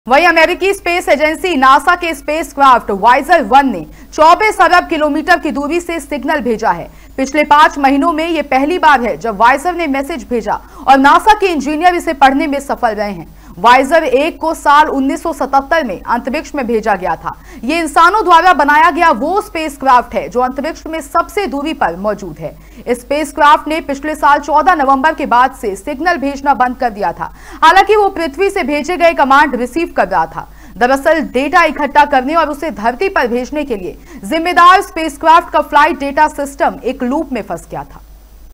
वहीं अमेरिकी space agency NASA के स्पेसक्राफ्ट वाइजर 1 ने 24 अरब किलोमीटर की दूरी से सिग्नल भेजा है। पिछले 5 महीनों में यह पहली बार है जब वाइजर ने मैसेज भेजा और नासा के इंजीनियर इसे पढ़ने में सफल रहे हैं। वाइजर 1 को साल 1977 में अंतरिक्ष में भेजा गया था। ये इंसानों द्वारा बनाया गया वो स्पेसक्राफ्ट है जो अंतरिक्ष में सबसे दूरी पर मौजूद है। इस स्पेसक्राफ्ट ने पिछले साल 14 नवंबर के बाद से सिग्नल भेजना बंद कर दिया था। हालांकि वो पृथ्वी से भेजे गए कमांड रिसीव कर रहा था। दरअसल डेटा इकट्ठा करने और उसे धरती पर भेजने के लिए जिम्मेदार स्पेसक्राफ्ट का फ्लाइट डेटा सिस्टम एक लूप में फंस गया था।